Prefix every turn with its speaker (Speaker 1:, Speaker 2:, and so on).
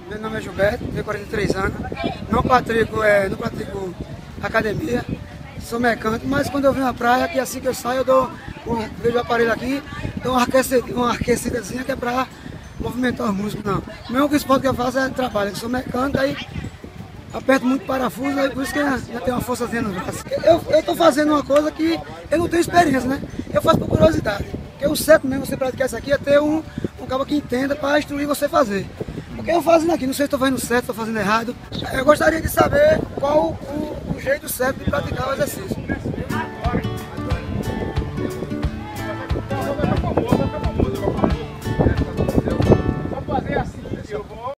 Speaker 1: Meu nome é Gilberto, tenho 43 anos, não pratico academia, sou mecânico, mas quando eu venho à praia, que assim que eu saio, vejo o aparelho aqui, dou uma aquecidazinha que é para movimentar os músculos. Não, o mesmo esporte que eu faço é trabalho, eu sou mecânico, aí aperto muito parafuso, aí por isso que ainda tem uma forçazinha no braço. Eu estou fazendo uma coisa que eu não tenho experiência, né? Eu faço por curiosidade, porque o certo mesmo você praticar isso aqui é ter um cara que entenda para instruir você a fazer. O que eu fazendo aqui, não sei se estou fazendo certo, estou fazendo errado. Eu gostaria de saber qual o jeito certo de praticar o exercício.